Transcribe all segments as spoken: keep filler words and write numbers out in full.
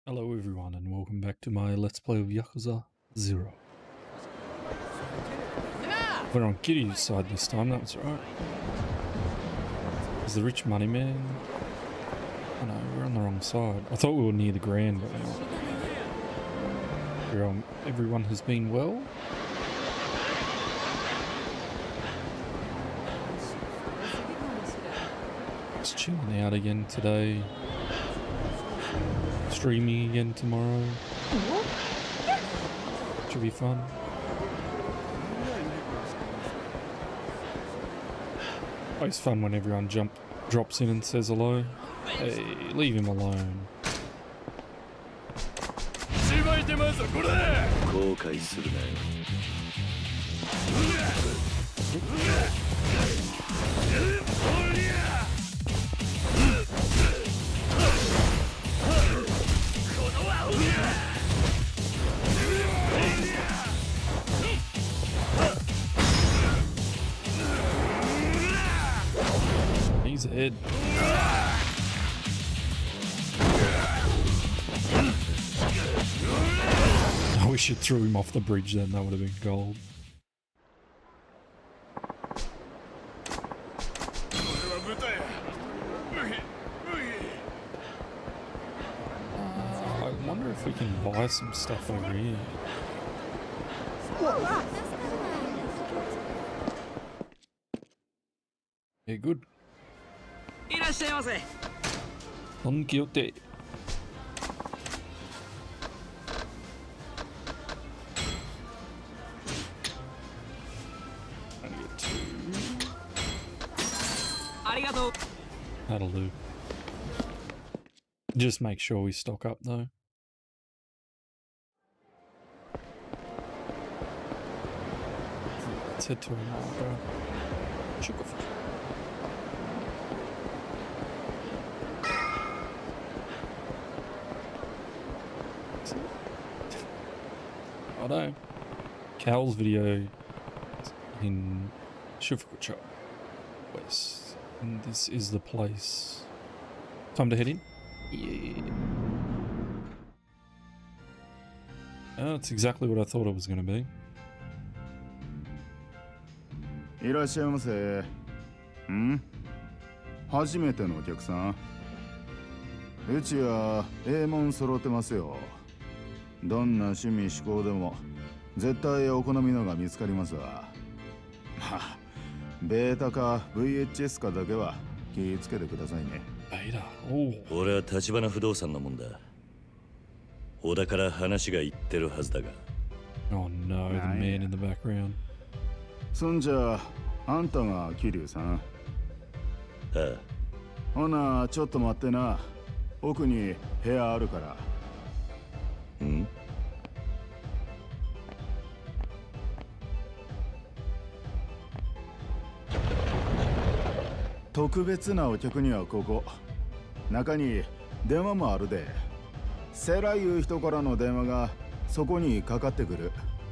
Hello everyone and welcome back to my Let's Play of Yakuza Zero. We're on Kiryu's side this time, that's right. Is the rich money man? Oh no, we're on the wrong side. I thought we were near the Grand, but we're not. We're on, everyone has been well? Just chilling out again today. Streaming again tomorrow. Should be fun. Always fun when everyone jump drops in and says hello. Hey, leave him alone. He's dead. I wish you threw him off the bridge then, that would have been gold. Uh, I wonder if we can buy some stuff over here. Yeah, good. Don Quixote. That'll do. Just make sure we stock up though. Let's head to a bro. Sugar. I know. Cal's video in Shufukucho West. And this is the place. Time to head in? Yeah. Oh, that's exactly what I thought it was going to be. いらっしゃいませ。ん？初めてのお客さん？うちはええもん揃ってますよ。どんな趣味嗜好でも絶対お好みのが見つかりますわ。まあ、ベータか ブイエイチエス かだけは気をつけてくださいね。 ベータ。おお。 俺は立花不動産のもんだ。小田から話が言ってるはずだが。 Oh no, the man in the background. そんじゃあんたが桐生さん。 ああ。 ほなちょっと待ってな。奥に部屋あるから。ん？特別なお客にはここ。中に電話もあるで。セラいう人からの電話がそこにかかってくる。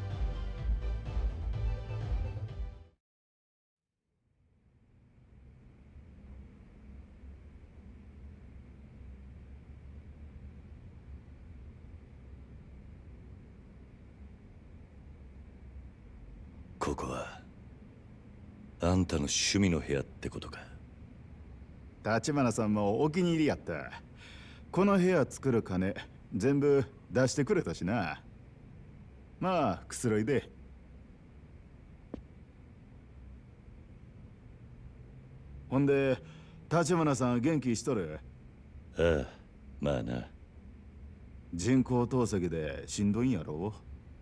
ここはあんたの趣味の部屋ってことか。 立花さんもお気に入りやった。この部屋作る金全部出してくれたしな。まあくつろいで。ほんで立花さん元気しとる？ ああ、まあな。 人工透析でしんどいんやろ？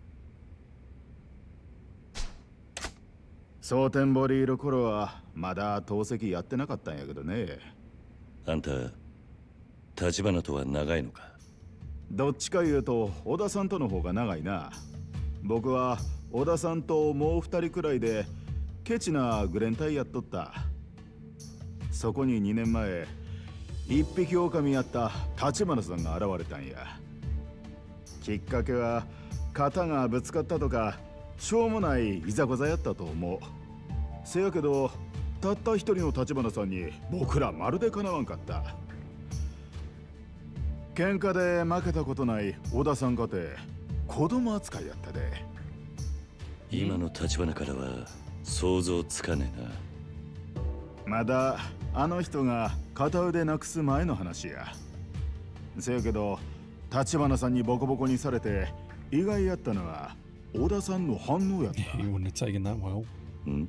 蒼天堀いる頃はまだ透析やってなかったんやけどね。 あんた立花とは長いのか？ どっちか言うと小田さんとの方が長いな。僕は小田さんともう二人くらいでケチなグレン隊やっとった。そこににねんまえ一匹狼やった立花さんが現れたんや。きっかけは肩がぶつかったとかしょうもないいざこざやったと思う。せやけどたった一人の立花さんに僕らまるでかなわんかった。 喧嘩で負けたことない小田さんかて子供扱いやったで。 今の立花からは想像つかねえな。 まだあの人が片腕なくす前の話や。せやけど立花さんにボコボコにされて意外やったのは小田さんの反応やった。 You wouldn't have taken that well. ん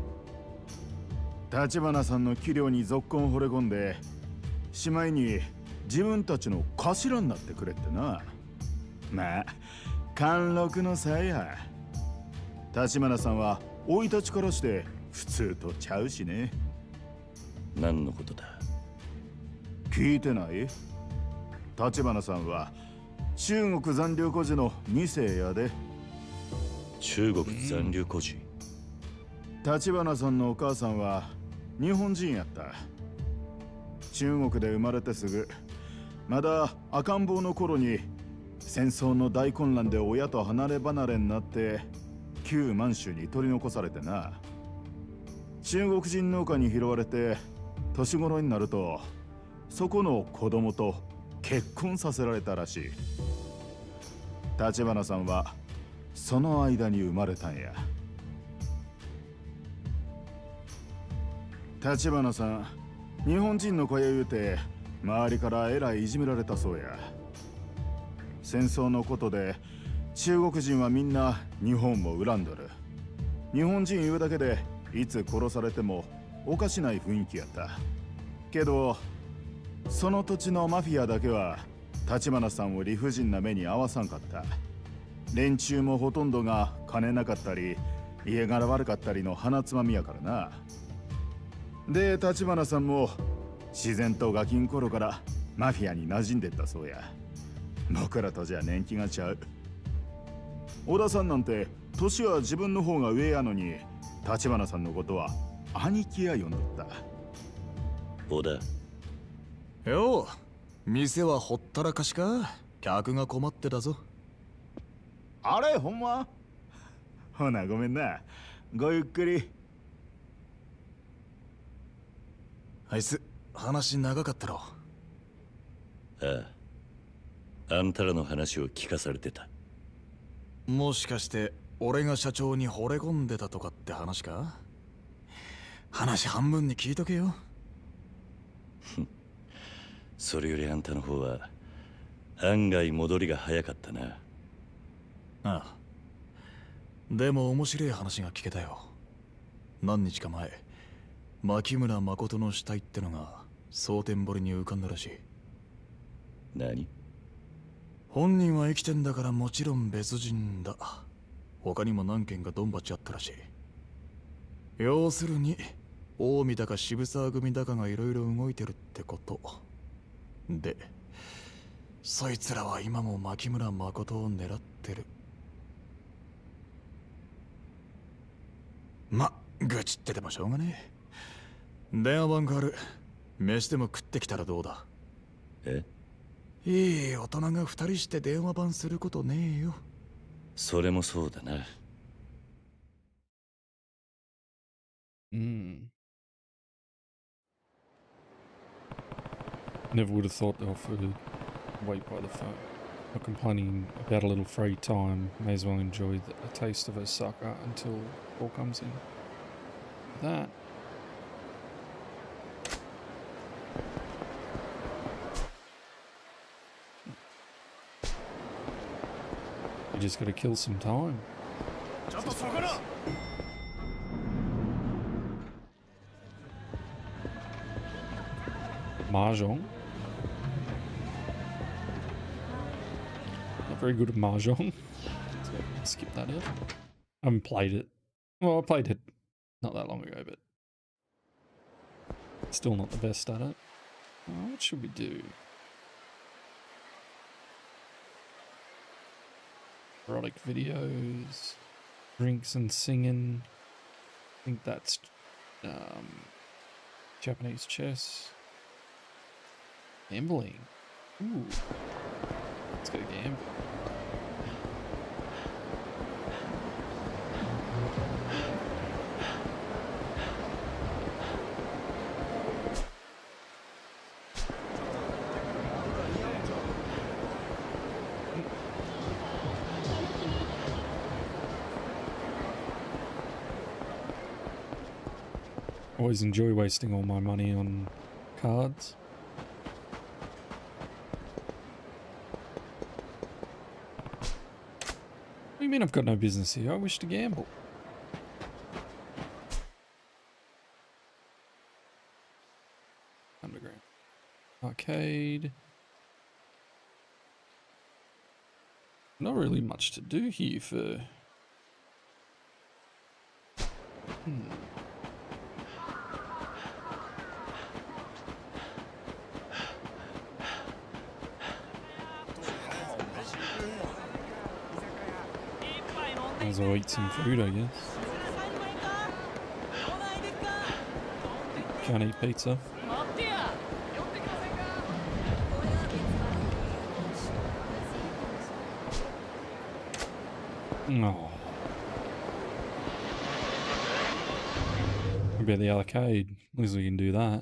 立花さんの器量にぞっこん惚れ込んで、しまいに自分たちの頭になってくれってな。まあ貫禄の差や。立花さんは生い立ちからして普通とちゃうしね。 何のことだ？ 聞いてない？立花さんは中国残留孤児のに世やで。 中国残留孤児。 立花さんのお母さんは日本人やった。中国で生まれてすぐ、まだ赤ん坊の頃に戦争の大混乱で親と離れ離れになって旧満州に取り残されてな。中国人農家に拾われて年頃になるとそこの子供と結婚させられたらしい。立花さんはその間に生まれたんや。立花さん、日本人の子や言うて周りからえらいいじめられたそうや。戦争のことで中国人はみんな日本も恨んどる。日本人言うだけでいつ殺されてもおかしない雰囲気やった。けどその土地のマフィアだけは立花さんを理不尽な目に遭わさんかった。連中もほとんどが金なかったり家柄悪かったりの鼻つまみやからな。で立花さんも自然とガキン頃からマフィアに馴染んでったそうや。僕らとじゃ年季がちゃう。小田さんなんて年は自分の方が上やのに立花さんのことは兄貴や呼んどった。 小田よう、店はほったらかしか？客が困ってたぞ。 あれほんま？ほなごめんな。ごゆっくり。 あいつ話長かったろ。 ああ、あんたらの話を聞かされてた。 もしかして俺が社長に惚れ込んでたとかって話か？話半分に聞いとけよ。 それよりあんたの方は案外戻りが早かったな。 ああ、でも面白い話が聞けたよ。何日か前、牧村誠の死体ってのが蒼天堀に浮かんだらしい。 何？ 本人は生きてんだからもちろん別人だ。他にも何件かドンバチあったらしい。要するに近江だか渋沢組だかがいろいろ動いてるってことで、そいつらは今も牧村誠を狙ってる。ま、愚痴っててもしょうがねえ。電話番号ある。飯でも食ってきたらどうだ？ え？ いい大人が二人して電話番することねえよ。 それもそうだな。 Mm. Never would have thought they offered wait by the phone. Not complaining about a little free time, may as well enjoy the, a taste of a sucker until all comes in. That. You just gotta kill some time. Mahjong. Not very good at Mahjong. So skip that out. I haven't played it. Well, I played it not that long ago, but still not the best at it. Oh, what should we do? Erotic videos, drinks and singing. I think that's um, Japanese chess. Gambling. Ooh. Let's go gamble. always enjoy wasting all my money on cards. What do you mean I've got no business here? I wish to gamble. Underground. Arcade. Not really much to do here for... Hmm. Might as well eat some food, I guess. Can't eat pizza. No. What about the arcade? At least we can do that.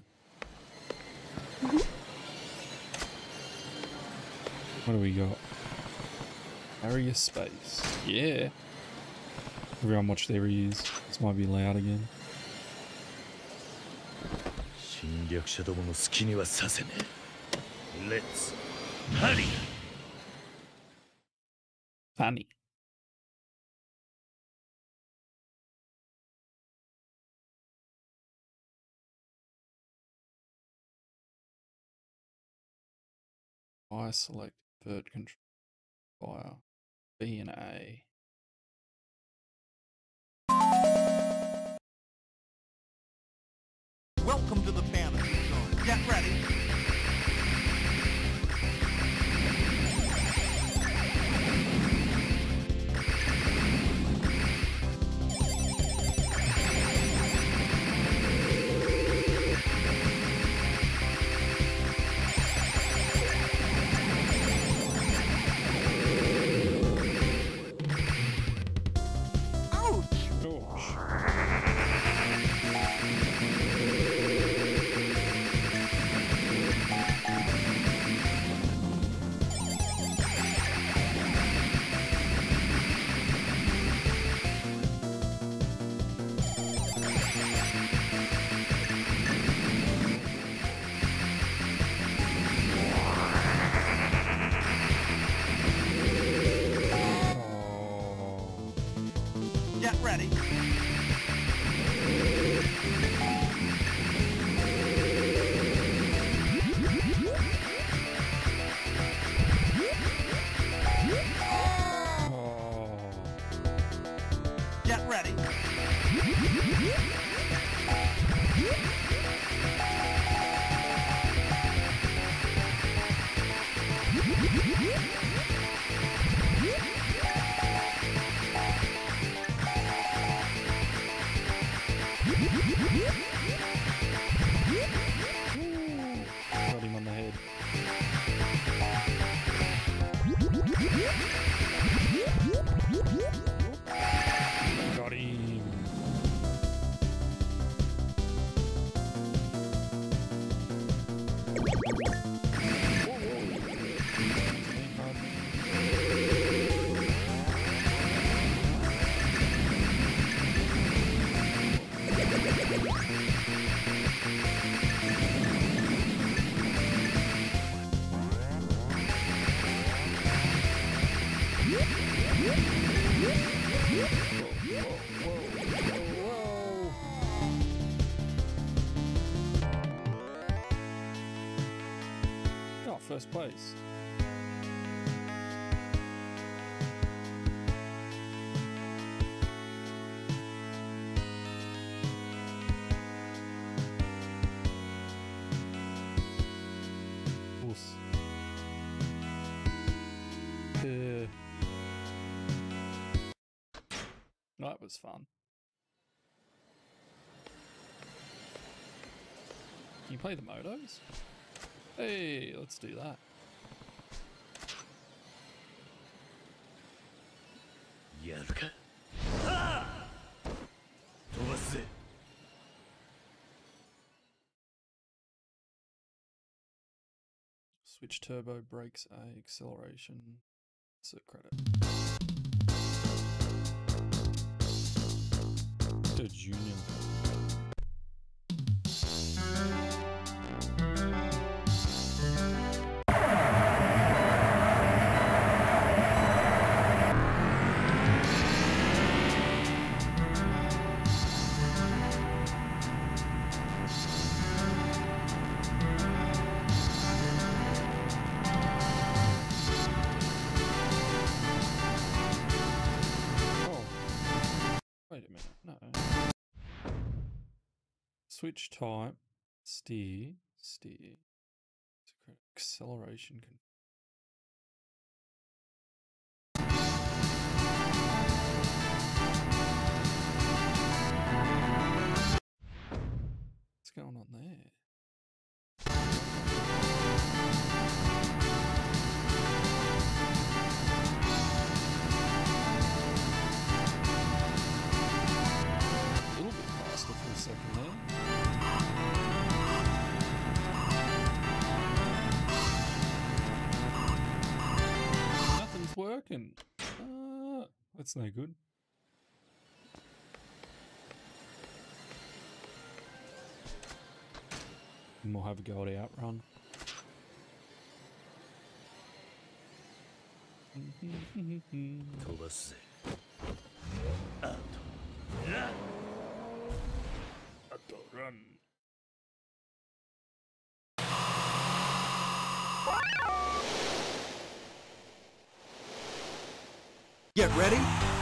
What do we got? Area space. Yeah. Everyone watch their ears. This might be loud again. 侵略者どもの好きにはさせねえ。レッツハリー。 Funny. I select third control fire B and A. Welcome to the fantasy zone. Get ready. Get ready. Get ready. Got him on the head. Got him. Oh, first place. Oof. Uh, that was fun. Can you play the motos? Hey, let's do that. Yaruka. Ah! Tobasu. Switch turbo, brakes A, acceleration, insert credit. Good junior. Switch type, steer, steer, acceleration. Con What's going on there? A little bit faster for a second there. Nothing's working. Uh, that's no good. And we'll have a go at outrun. Run. Get ready.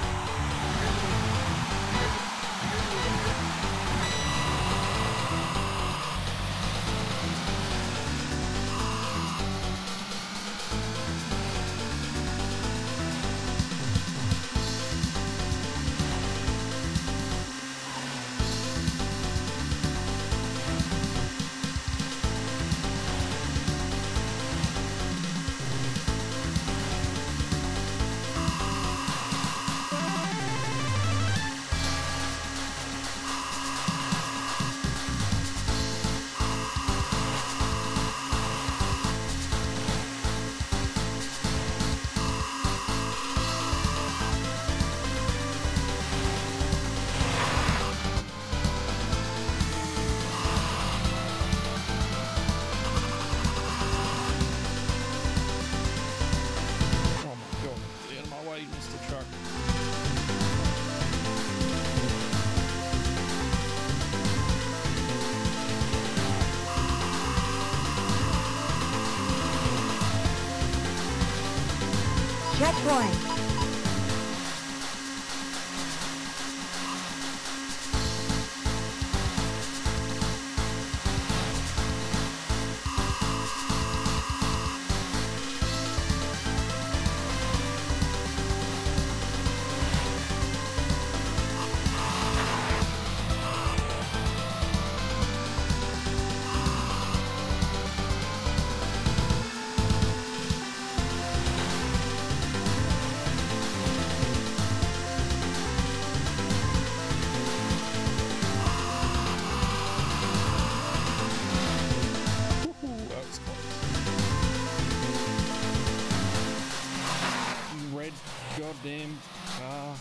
Checkpoint. Goddamn car.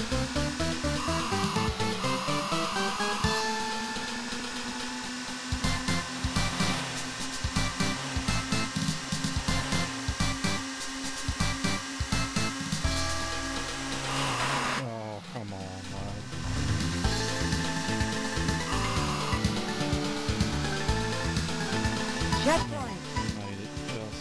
Oh, come on, mate. Checkpoint. Made it just.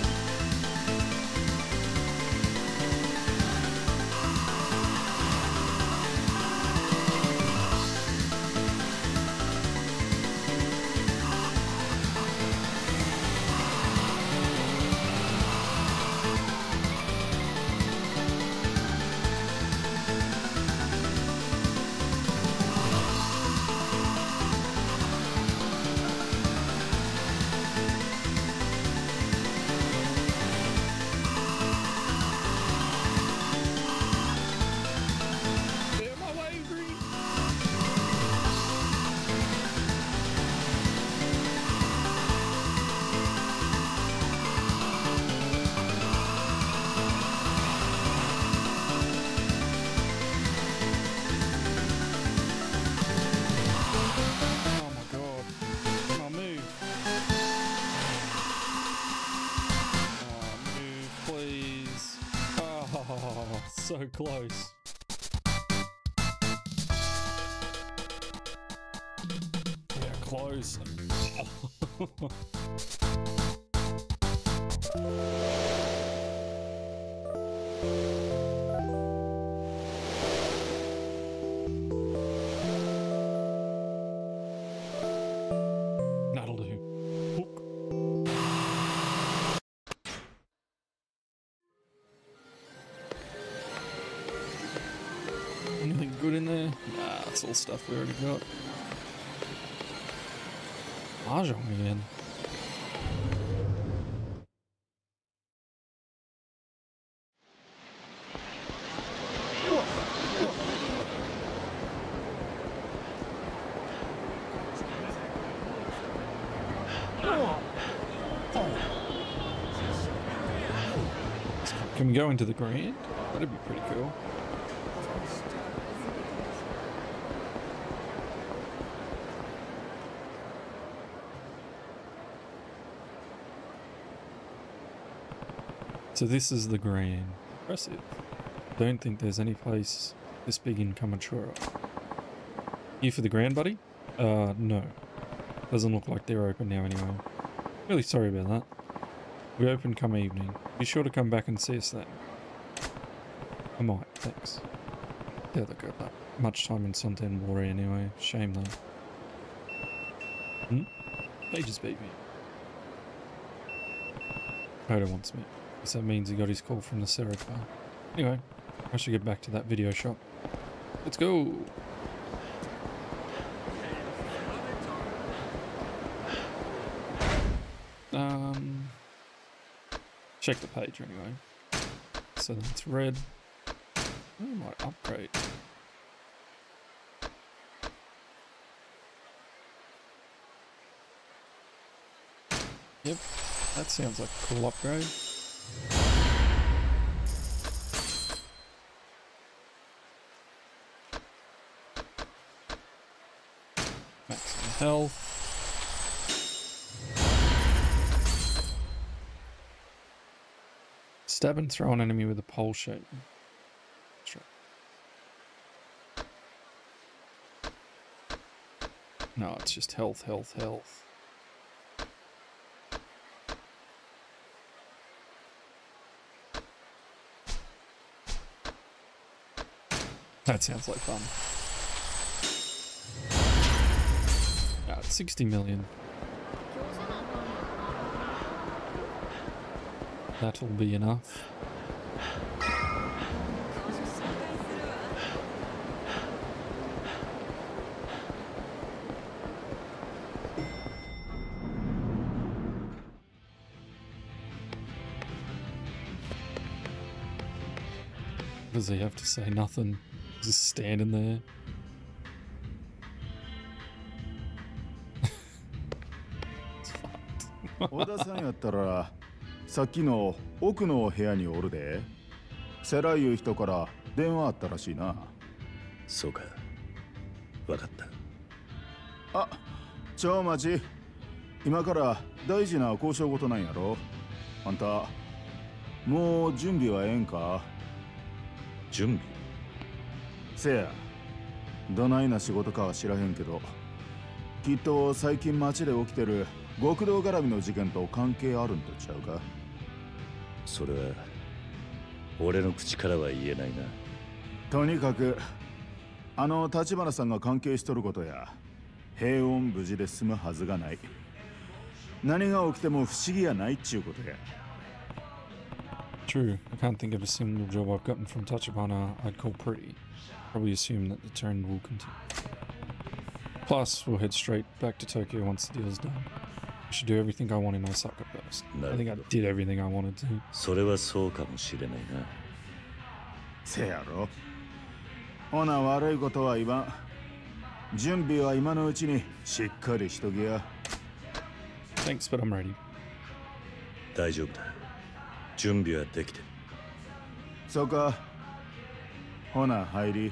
So close. Yeah, close. good in there? Nah, it's all stuff we already got. Mahjong again. Can we go into the Grand? That'd be pretty cool. So this is the Grand. Impressive. Don't think there's any place this big in Kamakura. You for the Grand, buddy? Uh, no. Doesn't look like they're open now anyway. Really sorry about that. We open come evening. Be sure to come back and see us then. I might, thanks. Yeah, they got that much time in Sonten War anyway. Shame though. Hmm? They just beat me. Oda wants me. Guess that means he got his call from the Serapar. Anyway, I should get back to that video shop. Let's go! Um... Check the page anyway. So that's red. I might upgrade. Yep, that sounds like a cool upgrade. Maximum health. Stab and throw an enemy with a pole shape. Sure. No, it's just health, health, health. That sounds like fun. Ah, it's sixty million. That'll be enough. Does he have to say nothing? Just standing there. It's fucked. 小田さんやったらさっきの奥の部屋におるで。セラいう人から電話あったらしいな。 そうか。わかった。 あ、超待ち。今から大事な交渉事なんやろ。あんた、もう準備はええんか？ 準備？ せや。どないな仕事かは知らへんけど、きっと最近街で起きてる極道絡みの事件と関係あるんとちゃうか？ それは俺の口からは言えないな。 とにかくあの立花さんが関係しとることや平穏無事で済むはずがない。何が起きても不思議やないっちゅうことや。 True, I can't think of a single job I've gotten from Tachibana I'd call pretty. Probably assume that the trend will continue. Plus, we'll head straight back to Tokyo once the deal's done. I should do everything I want in Osaka first. I think I did everything I wanted to. それはそうかもしれないな。 せやろ。ほな悪いことは言わん。準備は今のうちにしっかりしとけや。 Thanks, but I'm ready. 大丈夫だ。準備はできてる。 そうか。ほな入り。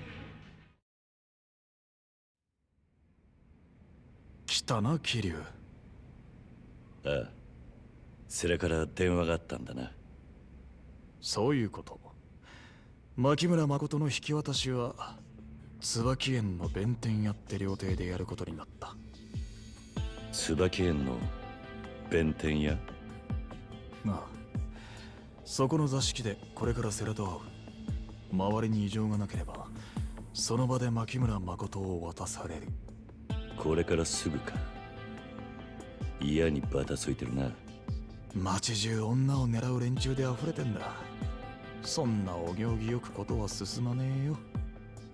来たな、桐生。 ああ。それから電話があったんだな。 そういうこと。牧村誠の引き渡しは椿園の弁天屋って料亭でやることになった。 椿園の弁天屋？ ああ、そこの座敷でこれから世良と会う。周りに異常がなければその場で牧村誠を渡される。 これからすぐか。嫌にバタついてるな。 街中女を狙う連中で溢れてんだ。そんなお行儀よくことは進まねえよ。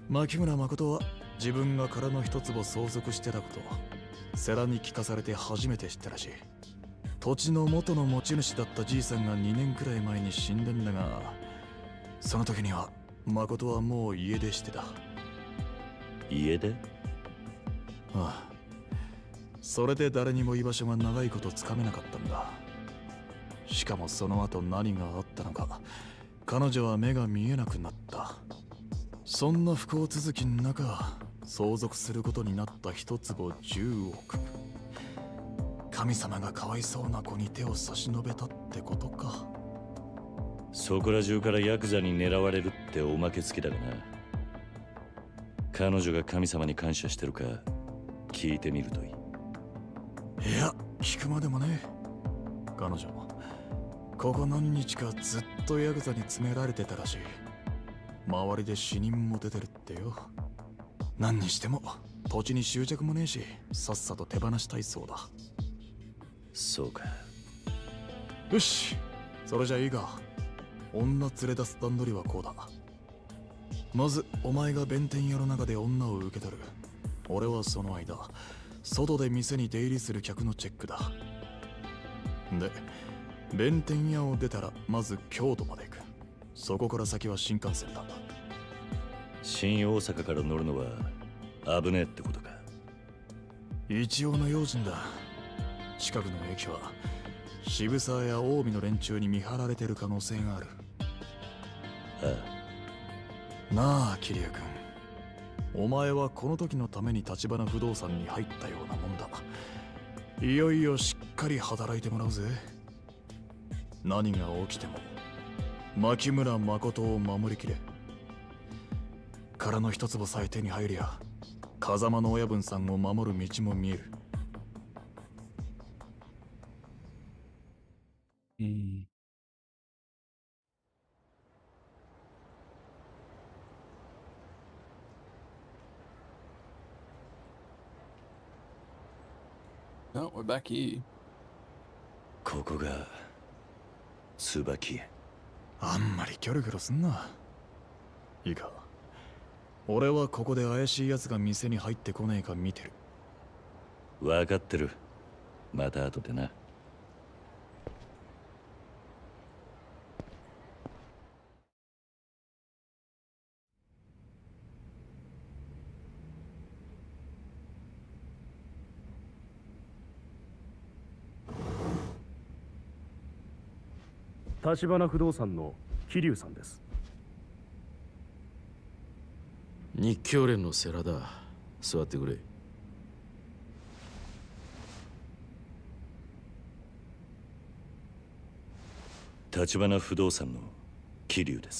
牧村誠は自分が殻の一坪相続してたことを世良に聞かされて初めて知ったらしい。土地の元の持ち主だったじいさんがにねんくらい前に死んでんだが、その時には誠はもう家出してた。 家で？ ああ、それで誰にも居場所が長いことつかめなかったんだ。しかもその後何があったのか、彼女は目が見えなくなった。そんな不幸続きの中、相続することになった一坪じゅうおく。神様がかわいそうな子に手を差し伸べたってことか。 そこら中からヤクザに狙われるっておまけつきだがな。彼女が神様に感謝してるか聞いてみるといい。 いや、聞くまでもね。彼女ここ何日かずっとヤクザに詰められてたらしい。周りで死人も出てるってよ。何にしても土地に執着もねえし、さっさと手放したいそうだ。 そうか。 よし、それじゃいいか。女連れ出す段取りはこうだ。まずお前が弁天屋の中で女を受け取る。俺はその間外で店に出入りする客のチェックだ。で、弁天屋を出たらまず京都まで行く。そこから先は新幹線だ。 新大阪から乗るのは危ねえってことか。 一応の用心だ。近くの駅は渋沢や近江の連中に見張られてる可能性がある。 ああ。 なあ桐生君、お前はこの時のために立花不動産に入ったようなもんだ。いよいよしっかり働いてもらうぜ。何が起きても牧村誠を守りきれ。殻の一坪さえ手に入りゃ風間の親分さんを守る道も見える。 うん。 No, we're back here. ここが椿屋。 あんまりキョロキョロすんな。いいか、俺はここで怪しい奴が店に入ってこねえか見てる。 分かってる。また後でな。 立花不動産の桐生さんです。 日教連の世良だ。座ってくれ。 立花不動産の桐生です。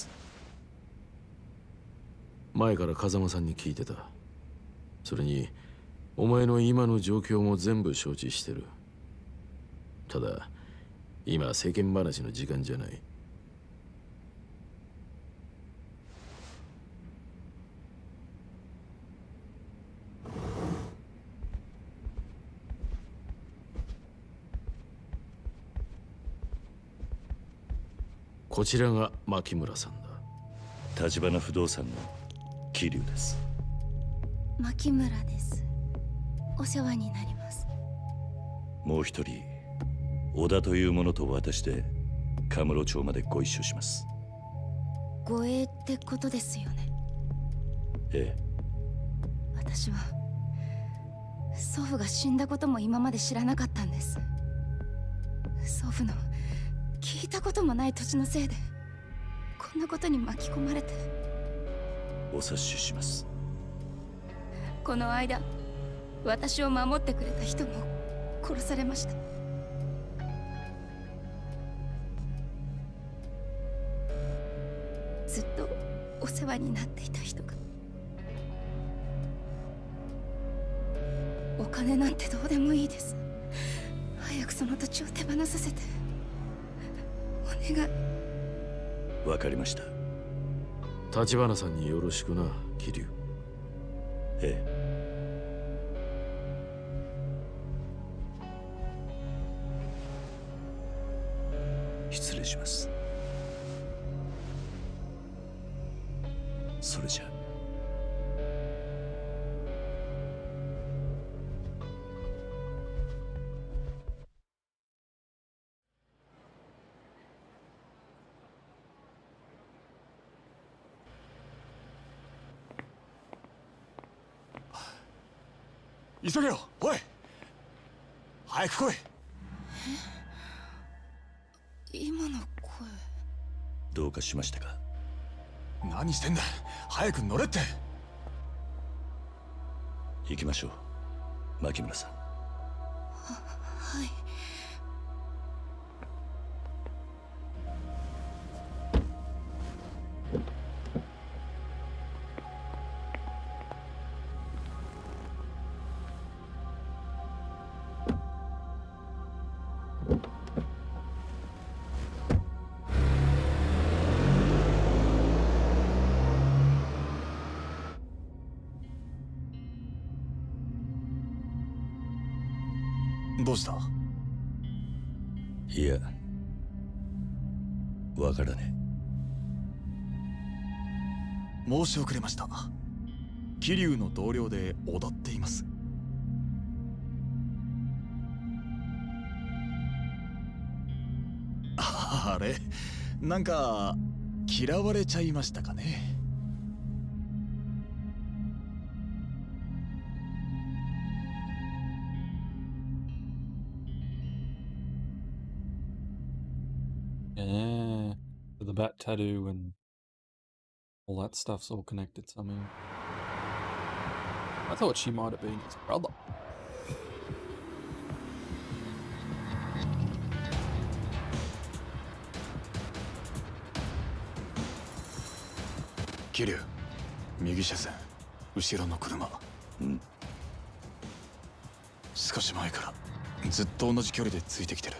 前から風間さんに聞いてた。それにお前の今の状況も全部承知してる。ただ今世間話の時間じゃない。こちらが牧村さんだ。 立花不動産の桐生です。 牧村です。お世話になります。 もう一人小田という者と私でカムロ町までご一緒します。 護衛ってことですよね。 ええ。 私は祖父が死んだことも今まで知らなかったんです。祖父の聞いたこともない土地のせいでこんなことに巻き込まれて。 お察しします。 この間私を守ってくれた人も殺されました。ずっとお世話になっていた人が。お金なんてどうでもいいです。早くその土地を手放させてお願い。 わかりました。 立花さんによろしくな、桐生。 ええ。失礼します。それじゃ。 急げよ。おい早く来い。 今の声。 どうかしましたか？ 何してんだ。早く乗れって。 行きましょう、牧村さん。 は、はい。 どうした？ いや、わからねえ。申し遅れました。桐生の同僚で織田っています。あれ、なんか嫌われちゃいましたかね。 Yeah, the bat tattoo and all that stuff's all connected somehow. I thought she might have been his brother. Kiryu, 右車線、後ろの車。 うん。 少し前からずっと同じ距離でついてきてる。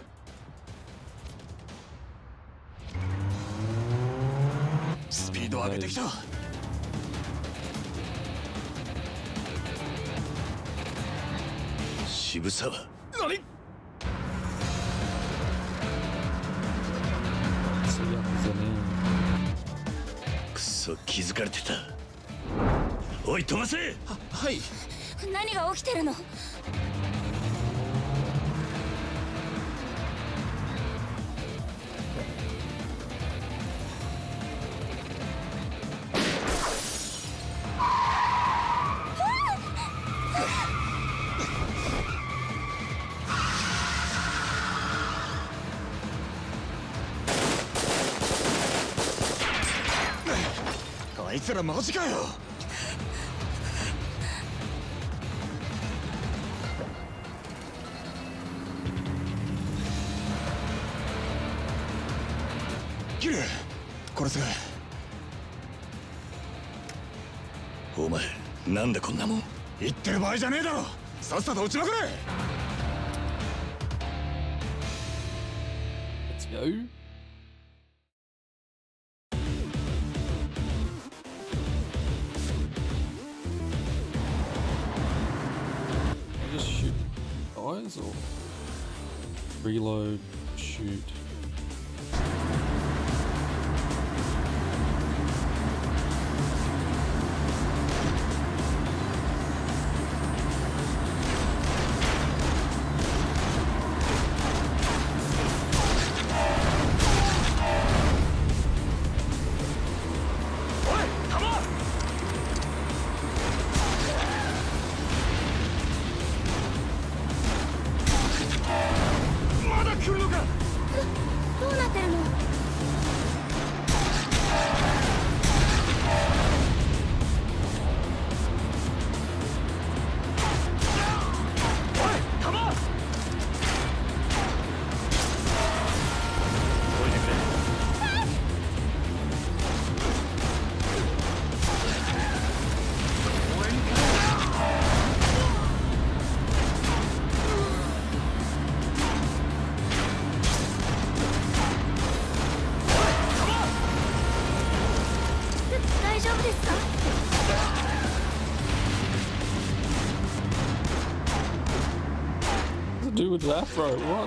スピード上げてきた。 渋沢。 何？ くそ、気づかれてた。おい、飛ばせ。 は、はい。 何が起きてるの？ あいつらマジかよ。キル、これすぐ。 お前、なんでこんなもん。 言ってる場合じゃねえだろ。さっさと撃ちまくれ。 Let's go. Just shoot guys or reload, shoot. Do with that, bro? What?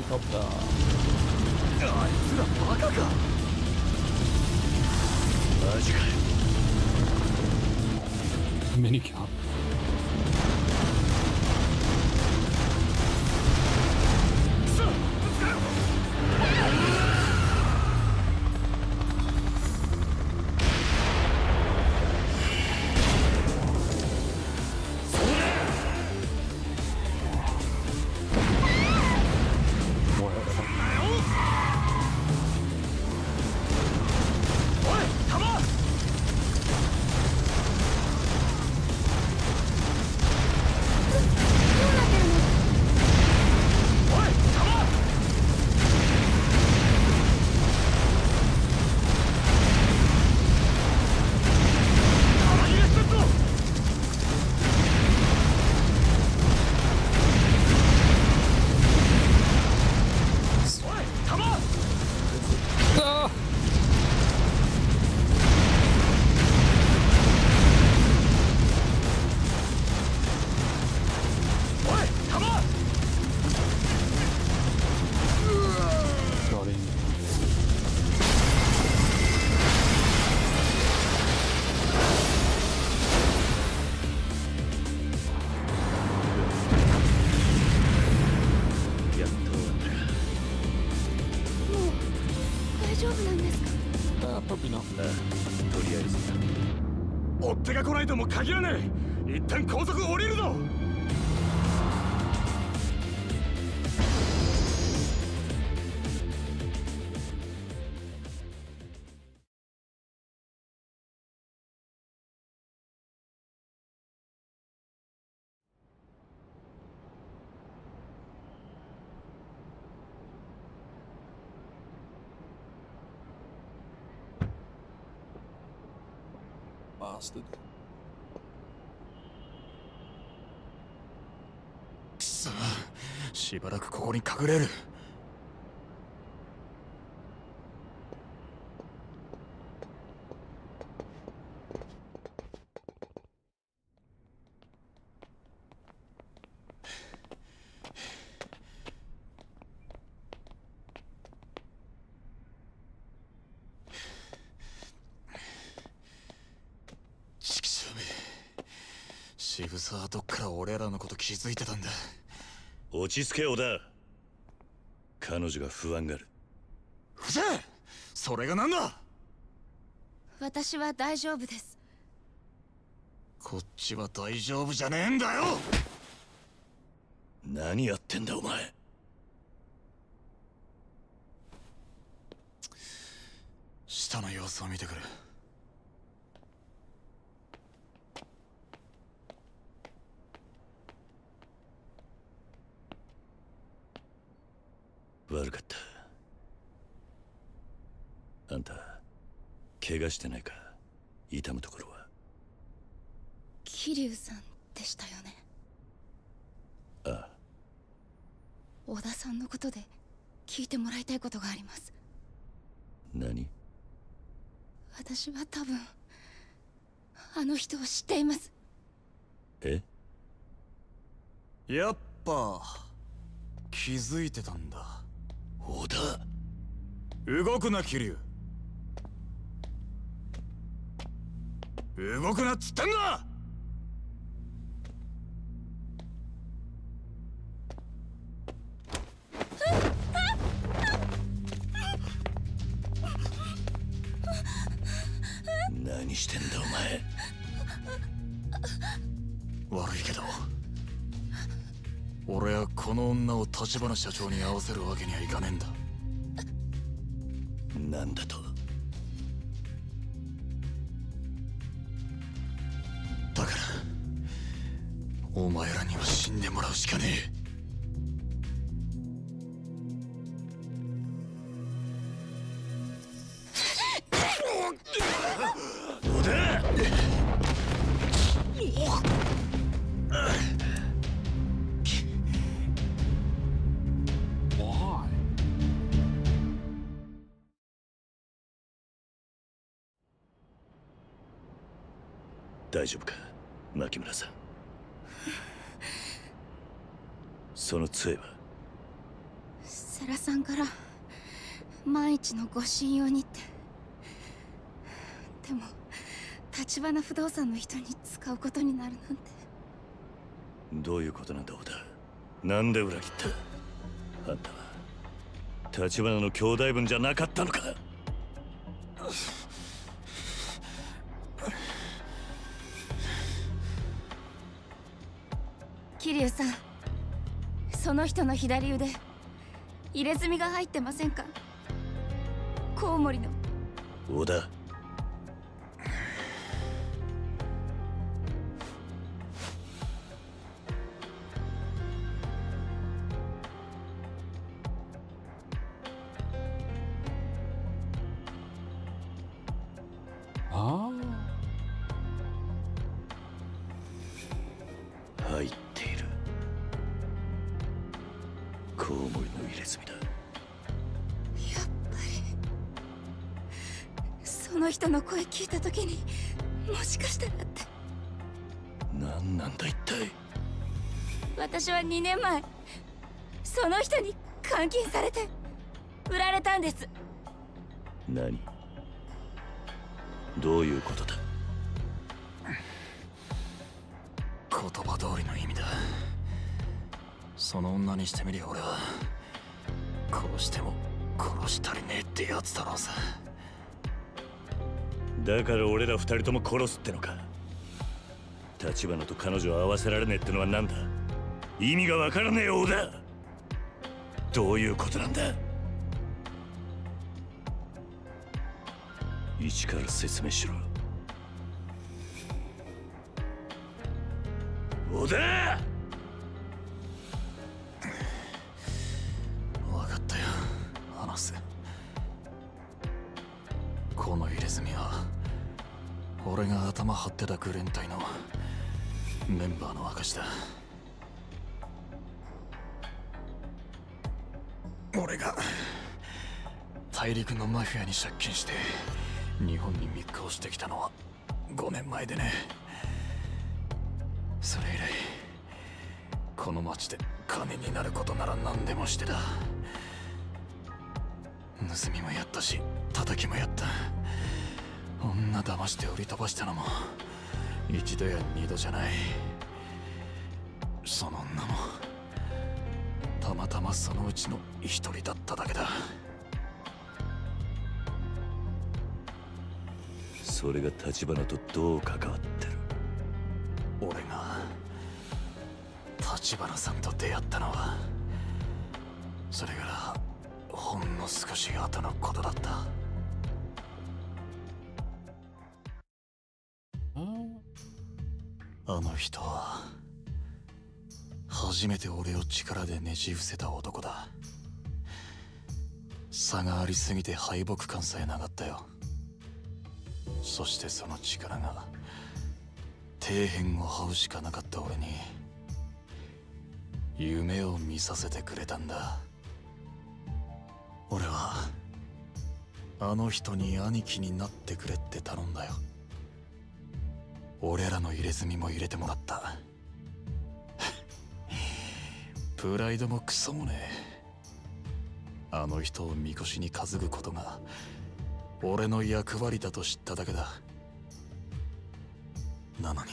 Helicopter. あいつらバカか。 マジかよ。 Minigun. Probably not. ああ、とりあえず。 追っ手が来ないとも限らねえ。一旦高速降りるぞ。 Bastard. くそ、しばらくここに隠れる。渋沢はどっから俺らのこと気づいてたんだ。 落ち着け、小田。彼女が不安がる。 うぜえ、それがなんだ。 私は大丈夫です。 こっちは大丈夫じゃねえんだよ。 何やってんだお前。 下の様子を見てくる。 悪かった。あんた怪我してないか。痛むところは。 桐生さんでしたよね。 ああ。 小田さんのことで聞いてもらいたいことがあります。 何？ 私は多分あの人を知っています。 え？ やっぱ気づいてたんだ。 小田、 動くな桐生。動くなっつってんだ。 何してんだお前。悪いけど俺はこの女を橘社長に会わせるわけにはいかねえんだ。 なんだと？ だからお前らには死んでもらうしかねえ。 大丈夫か、牧村さん。その杖は？ 世良寺さんから万一のご信用にって。でも橘不動産の人に使うことになるなんて。 どういうことなんだ小田。なんで裏切った。あんたは橘の兄弟分じゃなかったのか。 桐生さん、その人の左腕入れ墨が入ってませんか。コウモリの。 小田、 ああ、入っている。コウモリの入れ墨だ。 やっぱりその人の声聞いた時に、もしかしたらって。 何なんだ一体。 私はにねんまえその人に監禁されて売られたんです。 何、どういうことだ。 言葉通りの意味だ。その女にしてみりゃ俺は殺しても殺したりねえってやつだろうさ。 だから俺ら二人とも殺すってのか。橘と彼女を合わせられねえってのは何だ。意味がわからねえようだ。どういうことなんだ。一から説明しろ。小田！ 分かったよ、話す。この入れ墨は俺が頭張ってたグレン隊のメンバーの証だ。俺が大陸のマフィアに借金して日本に密航してきたのはごねんまえでね。それ以来この町で金になることなら何でもしてた。盗みもやったし叩きもやった。女騙して売り飛ばしたのも一度や二度じゃない。その女もたまたまそのうちの一人だっただけだ。 それが橘とどう関わってる。 俺が橘さんと出会ったのはそれからほんの少し後のことだった。あの人は初めて俺を力でねじ伏せた男だ。差がありすぎて敗北感さえなかったよ。そしてその力が底辺を這うしかなかった俺に夢を見させてくれたんだ。俺はあの人に兄貴になってくれって頼んだよ。俺らの入れ墨も入れてもらった。プライドもクソもねえ。あの人をみこしに担ぐことが俺の役割だと知っただけだ。なのに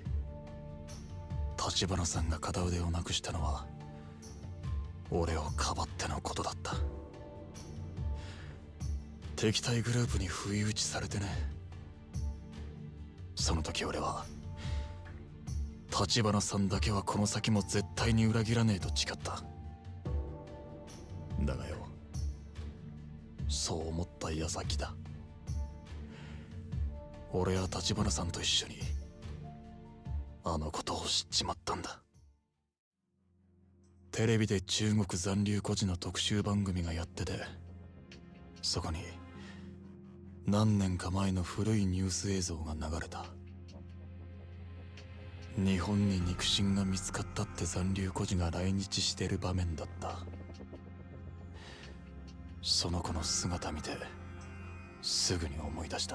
橘さんが片腕をなくしたのは俺をかばってのことだった。敵対グループに不意打ちされてね。その時俺は橘さんだけはこの先も絶対に裏切らねえと誓った。だがよ、そう思った矢先だ。俺は橘さんと一緒にあのことを知っちまったんだ。テレビで中国残留孤児の特集番組がやってて、そこに何年か前の古いニュース映像が流れた。日本に肉親が見つかったって残留孤児が来日してる場面だった。その子の姿見てすぐに思い出した。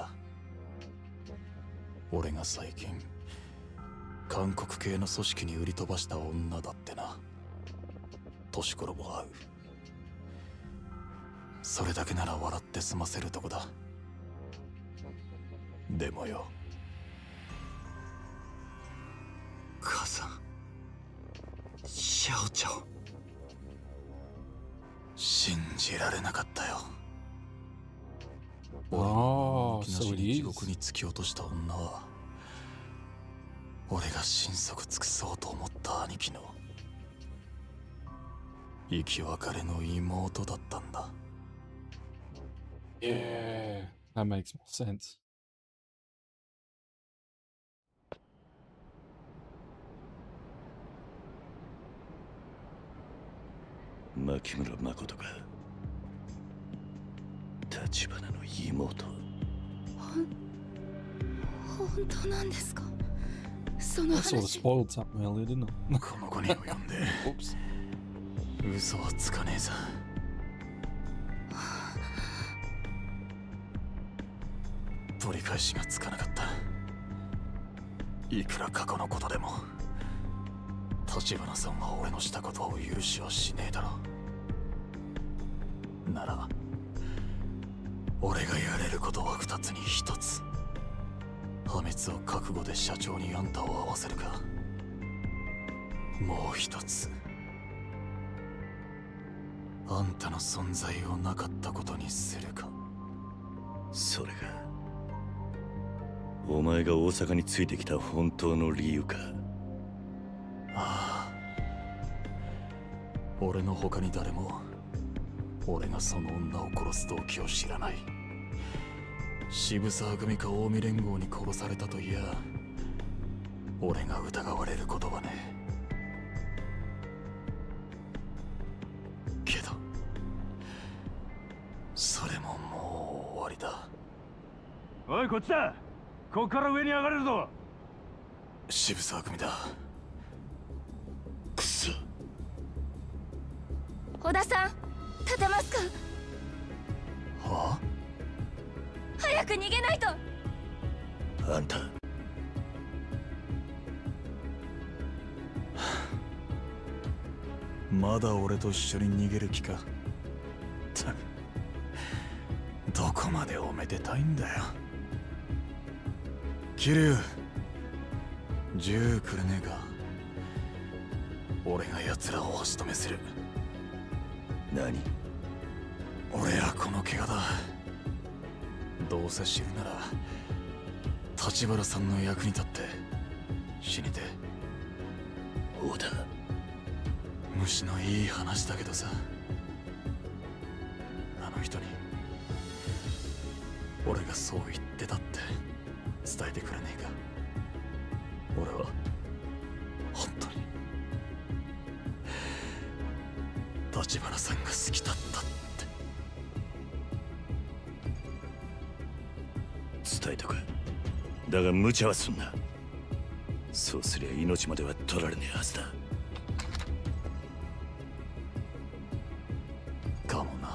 俺が最近韓国系の組織に売り飛ばした女だってな。年頃も合う。 それだけなら笑って済ませるとこだ。でもよ、母さん、シャオちゃん、信じられなかったよ。俺の気なしに地獄に突き落とした女は、俺が心底尽くそうと思った兄貴の生き別れの妹だったんだ。 Yeah, that makes more sense. 牧村誠か。立花の妹。 ほん、本当なんですか？その I sort of 話。 spoiled something earlier, didn't I? この子に及んで嘘はつかねえさ。取り返しがつかなかった。いくら過去のことでも立花さんは俺のしたことを許しはしねえだろ。なら俺がやれることは二つに一つ。破滅を覚悟で社長にあんたを会わせるか、もう一つあんたの存在をなかったことにするか。 それがお前が大阪についてきた本当の理由か。 ああ、俺の他に誰も俺がその女を殺す動機を知らない。渋沢組か近江連合に殺されたといや、俺が疑われることはね。けどそれももう終わりだ。 おい、こっちだ。こっから上に上がれるぞ。 渋沢組だ。 くそ。 小田さん、立てますか？ はあ？ 早く逃げないと。 あんたまだ俺と一緒に逃げる気か。どこまでおめでたいんだよ。桐生、銃くれねえか。俺が奴らを足止めする。 何？ 俺はこの怪我だ。どうせ死ぬなら立花さんの役に立って死にて。 そうだ。 虫のいい話だけどさ、あの人に俺がそう言ってたって伝えてくれねえか。俺は本当に立花さんが好きだったって伝えとく。だが無茶はすんな。そうすりゃ命までは取られねえはずだ。 かもな。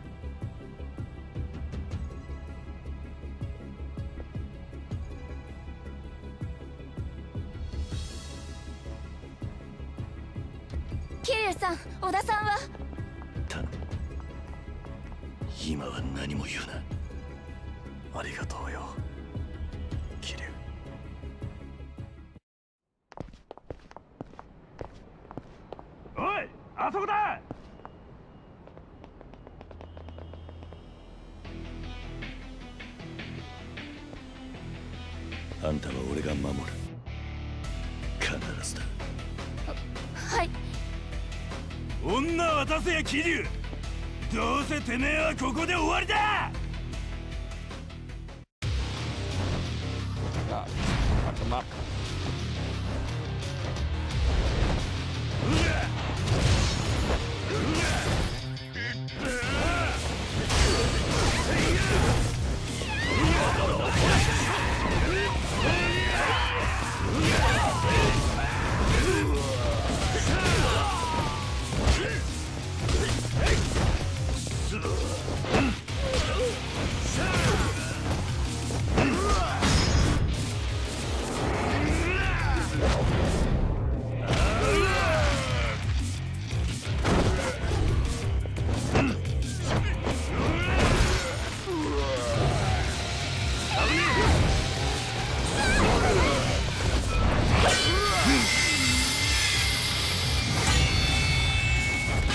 桐生さん、小田さんは？ 頼む。今は何も言うな。 ありがとうよ、桐生。 おい、あそこだ。 あんたは俺が守る。必ずだ。 はい。 女渡せや桐生。どうせてめえはここで終わりだ。 Ah, fuck him up.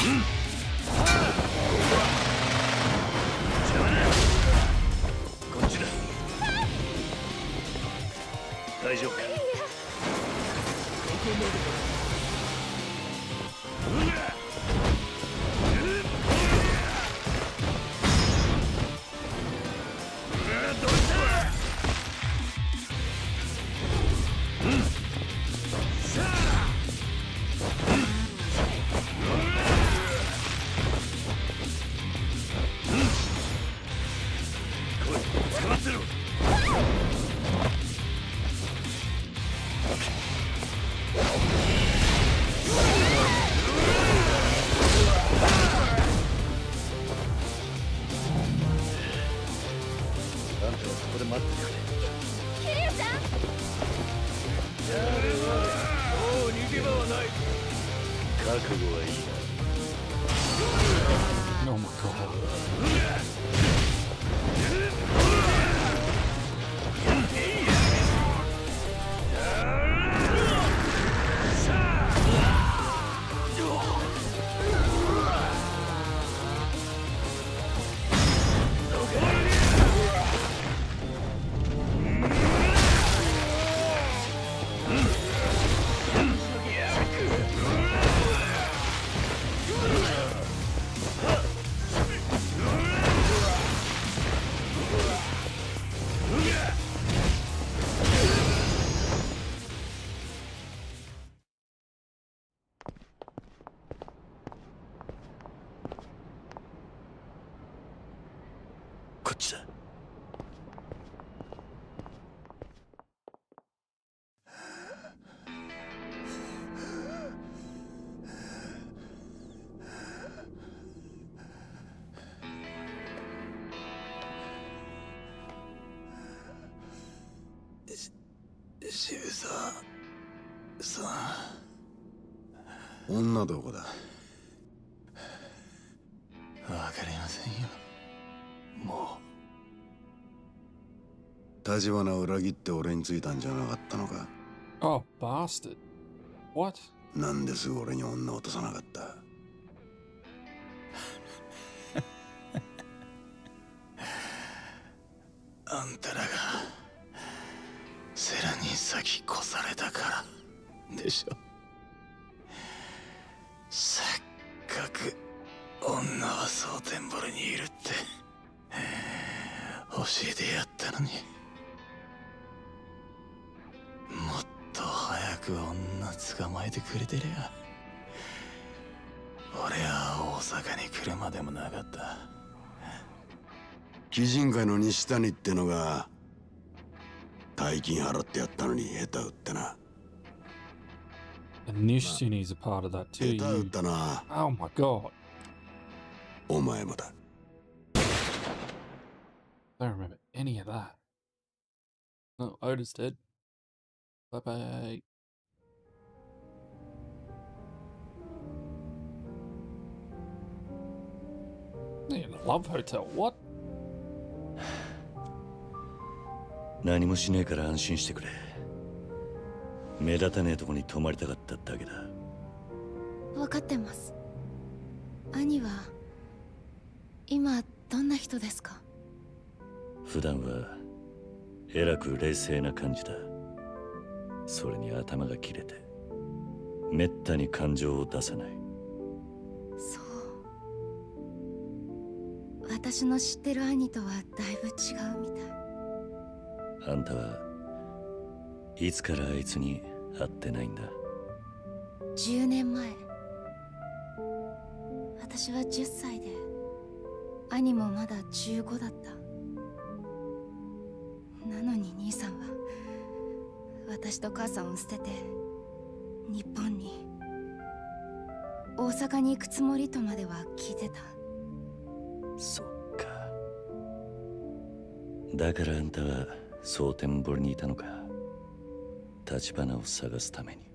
こっちだ。大丈夫か。ここまでだ。 Oh my god. こっちだ。 渋沢さん。 女どこだ。 わかりませんよ。もう立花を裏切って俺についたんじゃなかったのか。 Oh, bastard. What? なんですぐ俺に女を落とさなかった。 あんたらがセラに先越されたからでしょ。せっかく女は蒼天堀にいるって教えてやったのに、もっと早く女捕まえてくれてりゃ俺は大阪に来るまでもなかった。 鬼人会の西谷ってのが大金払ってやったのに下手打ってな。 And Nishini's a part of that too. 下手打ったな。 Oh my god. お前もだ。 I don't remember any of that. No, Oda's dead. Bye bye. In a love hotel, what? 何もしねえから安心してくれ。目立たねえとこに泊まりたかっただけだ。 分かってます。兄は今どんな人ですか？ 普段はえらく冷静な感じだ。それに頭が切れてめったに感情を出さない。 そう、私の知ってる兄とはだいぶ違うみたい。 あんたはいつからあいつに会ってないんだ？ じゅうねんまえ、私はじゅっさいで兄もまだじゅうごだった。なのに兄さんは私と母さんを捨てて日本に、大阪に行くつもりとまでは聞いてた。 そっか。だからあんたは蒼天堀にいたのか。立花を探すために。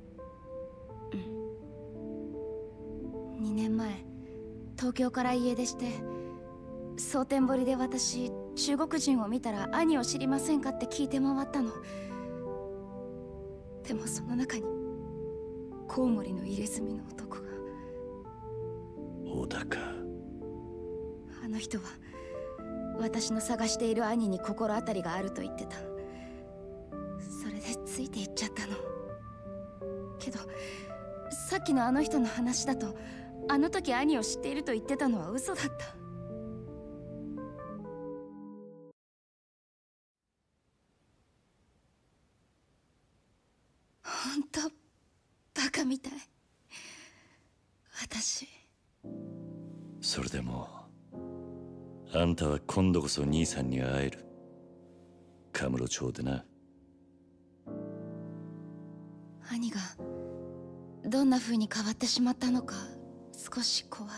うん。にねんまえ東京から家出して、蒼天堀で私中国人を見たら兄を知りませんかって聞いて回ったの。でもその中にコウモリの入れ墨の男が。 小田か。 あの人は私の探している兄に心当たりがあると言ってた。それでついていっちゃったの。けどさっきのあの人の話だと、あの時兄を知っていると言ってたのは嘘だった。ほんとバカみたい私。 それでもあんたは今度こそ兄さんに会える。カムロ町でな。 兄がどんな風に変わってしまったのか少し怖い。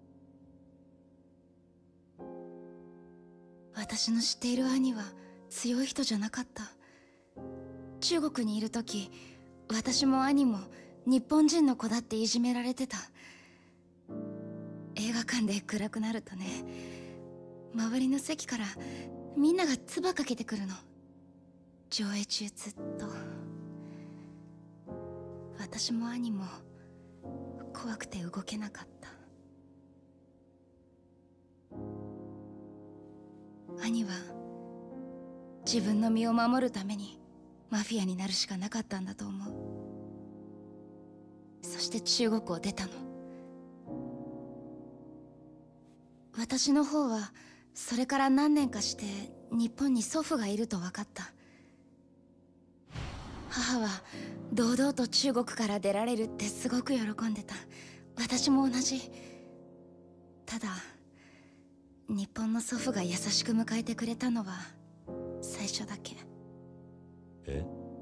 私の知っている兄は強い人じゃなかった。中国にいる時、私も兄も日本人の子だっていじめられてた。映画館で暗くなるとね、周りの席からみんなが唾かけてくるの。上映中ずっと。私も兄も怖くて動けなかった。兄は自分の身を守るためにマフィアになるしかなかったんだと思う。そして中国を出たの。私の方はそれから何年かして日本に祖父がいると分かった。母は堂々と中国から出られるってすごく喜んでた。私も同じ。ただ日本の祖父が優しく迎えてくれたのは最初だけ。 え？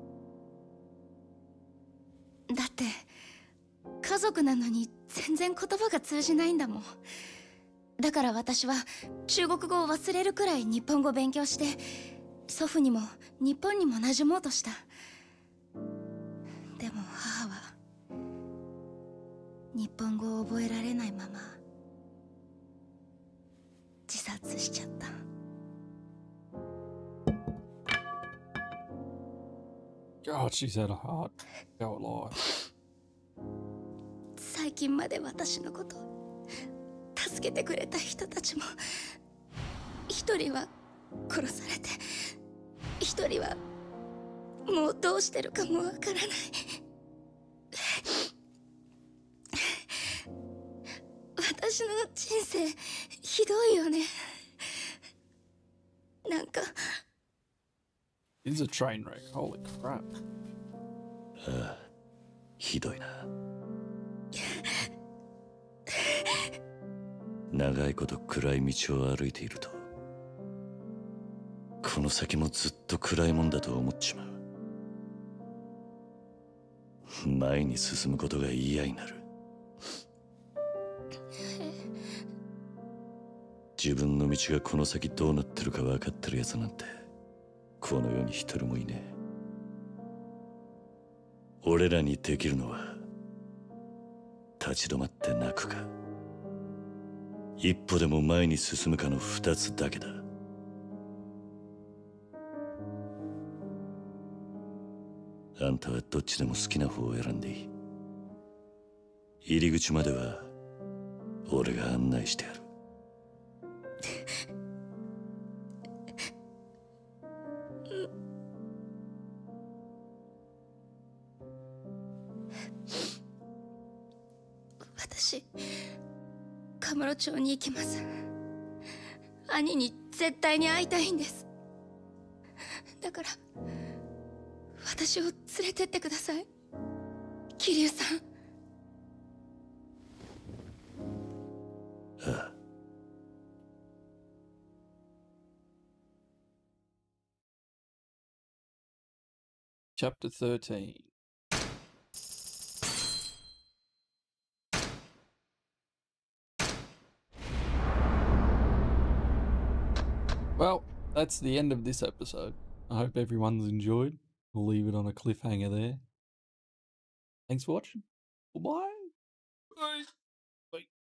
だって家族なのに全然言葉が通じないんだもん。だから私は中国語を忘れるくらい日本語を勉強して、祖父にも日本にも馴染もうとした。でも母は日本語を覚えられないまま自殺しちゃった。 God, she's had a hard go life. 最近まで私のこと助けてくれた人たちも、一人は殺されて、一人はもうどうしてるかもわからない。私の人生ひどいよね。なんか It's a train wreck. Holy crap. ああ、ひどいな。長いこと暗い道を歩いていると、この先もずっと暗いもんだと思っちまう。前に進むことが嫌になる。自分の道がこの先どうなってるか分かってるやつなんてこの世に一人もいねえ。俺らにできるのは立ち止まって泣くか、一歩でも前に進むかの二つだけだ。あんたはどっちでも好きな方を選んでいい。入り口までは俺が案内してやる。 私、カムロ町に行きます。兄に絶対に会いたいんです。だから私を連れてってください、桐生さん。 ああ。 Chapter thirteen. Well, that's the end of this episode. I hope everyone's enjoyed. We'll leave it on a cliffhanger there. Thanks for watching. Bye-bye. Bye.